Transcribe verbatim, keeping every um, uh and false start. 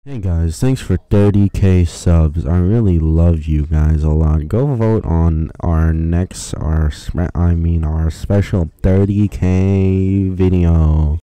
Hey guys, thanks for thirty K subs. I really love you guys a lot. Go vote on our next, our spe- I mean our special thirty K video.